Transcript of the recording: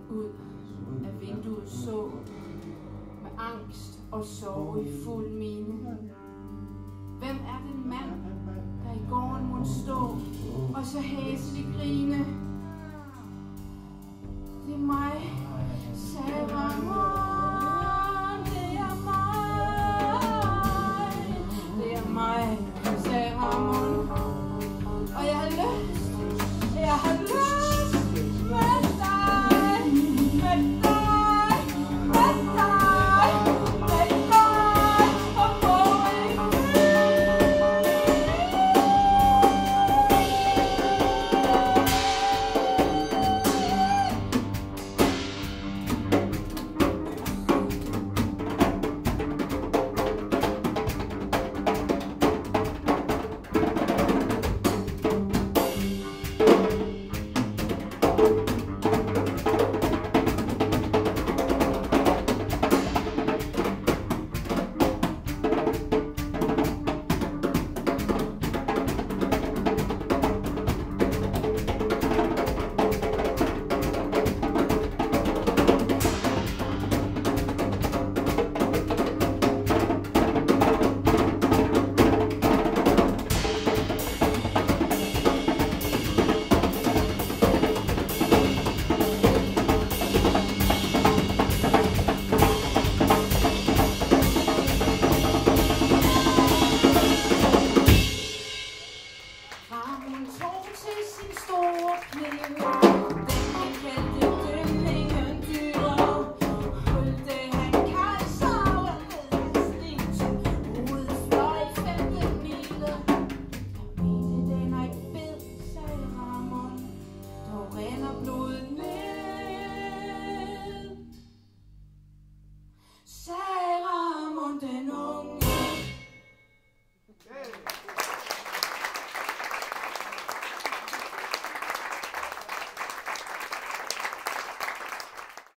ud af vinduet så med angst og sorg i fuld mine. Hvem er den mand, der i gården måtte stå og så hæsligt grine? Det er mig, sagde Ramond. Det er mig. Det er mig, sagde Ramond. Og jeg har lyst med dig, med dig, med dig, med dig, og må ikke den